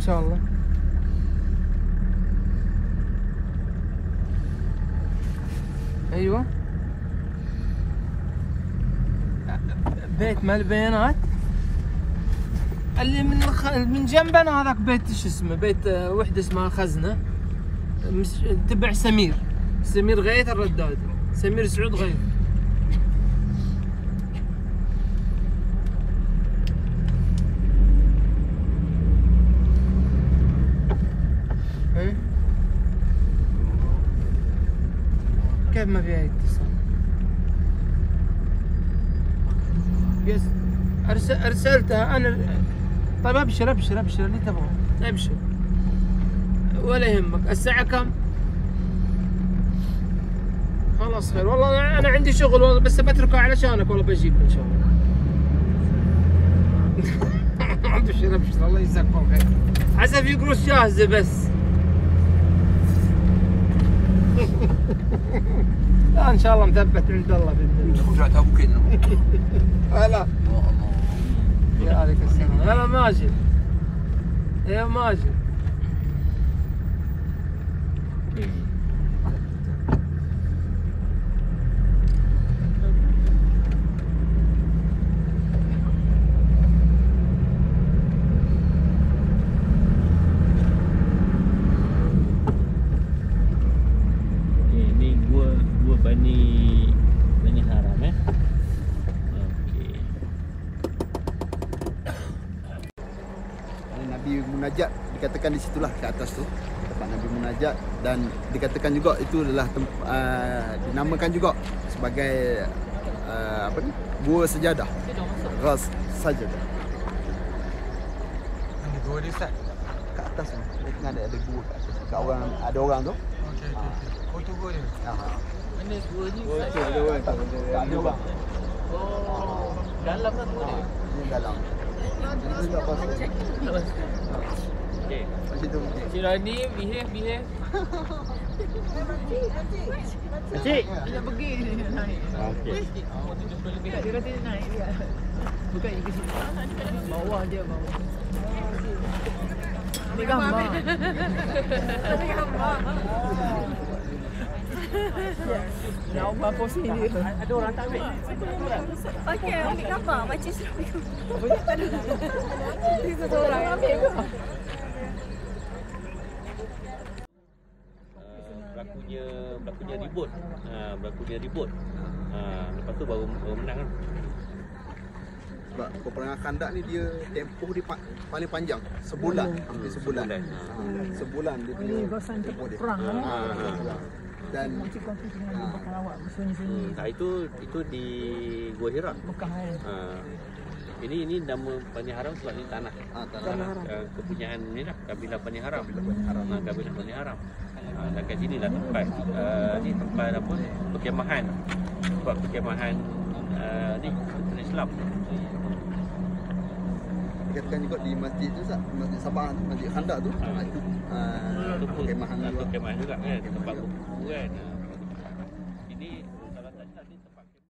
شاء الله. ايوه بيت مال البيانات اللي من جنبنا هذاك بيت شو اسمه، بيت وحده اسمها خزنه تبع سمير غيث الرداد، سمير سعود غيث. كيف ما فيها اتصال؟ يس ارسلتها انا. طيب ابشر اللي تبغاه ابشر ولا يهمك. الساعة كم؟ خلاص خير والله انا عندي شغل والله، بس بتركه علشانك والله بجيب ان شاء الله. ابشر الله يجزاك خير. عسى في قروش جاهزة بس. لا ان شاء الله مثبت عند الله باذن الله. رجعت ابو كنا. هلا يا عليك السلام. هلا ماجد. يا ماجد. Bani Haram Okey. Nabi Munajat dikatakan di situlah ke atas tu tempat Nabi Munajat, dan dikatakan juga itu adalah dinamakan juga sebagai apa ni, Gua Sejadah. Ras Sajadah. Ini gua di Ustaz. Kat atas tu dia tengah ada gua kat atas. Kat orang ada orang tu. Okey. Oh tu gua dia. Mana gua ni? Oh tu dia orang tak ada orang. Oh, dalam kan gua dia. Ini dalam. Ini juga pas. Okey. Macam tu. Cik Rani, behave. Cik, Dia nak pergi dia naik. okey. Dia kata dia naik dia. Bukan ke sini. Bawah dia bawah. Ini gambar. Ini gambar. Nak ubah pos ni dia. Ada orang tak ambil? Okey, ambil gambar. Baca surat. Dia satu orang ambil ke? Berlakunya ribut. Berlakunya ribut. Lepas tu baru menang kan. Sebab peperangan Khandak ni dia tempoh dia paling panjang, sebulan, hampir sebulan. Sebulan dia punya Ini kawasan tempoh dia. perang kan? Dan Macam konflik dengan bakal awak sini-sini. Itu di Gua Hira. Mekah kan? Ini nama Bani Haram sebab ni tanah. tanah Kepunyaan ni lah, kabilah Bani Haram. Kabilah Bani Haram. Dan kat sini lah tempat tempat apa? Perkemahan. Tempat perkemahan ni tentera Islam. dikatakan juga di masjid tu, Masjid Sabah tu, Masjid Khandak tu, itu perkemahan juga. Perkemahan juga kan, tempat berkumpul kan. Ini salah satu tempat